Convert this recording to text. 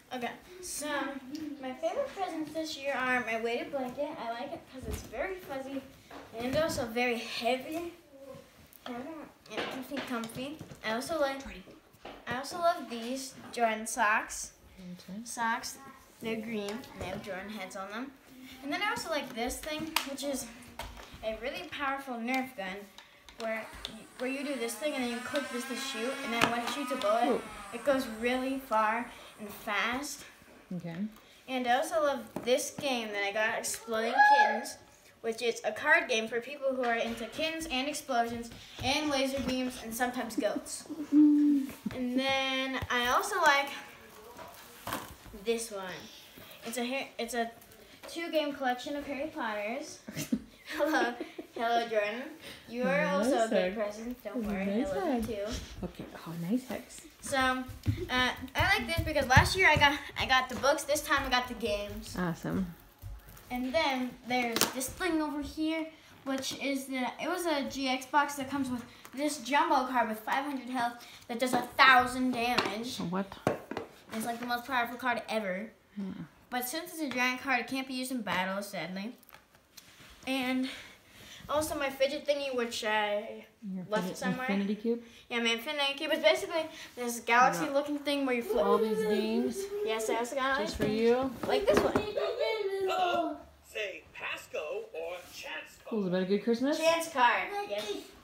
Okay, so my favorite presents this year are my weighted blanket. I like it because it's very fuzzy and also very heavy. And it keeps me comfy. I also love these Jordan socks. Socks, they're green. They have Jordan heads on them. And then I also like this thing, which is a really powerful Nerf gun, where you do this thing and then you click this to shoot, and then when it shoots a bullet, it goes really far and fast. Okay. And I also love this game that I got, Exploding Kittens, which is a card game for people who are into kittens and explosions and laser beams and sometimes goats. And then I also like this one. It's a 2-game collection of Harry Potters. Hello, Jordan. You are also a big present. Don't worry, I love you too. Okay. Oh, nice hex. So I like this because last year I got the books. This time I got the games. Awesome. And then there's this thing over here, which is it was a GX box that comes with this jumbo card with 500 health that does 1,000 damage. What? It's like the most powerful card ever. But since it's a giant card, it can't be used in battle, sadly. And also my fidget thingy, which I left somewhere. Infinity Cube? Yeah, my Infinity Cube is basically this galaxy-looking thing where you flip. All these games? Yes, I also got Just for you? like this one. Hello. Say Pasco or Chance. Cool. Is that a good Christmas? Chance card. Yes.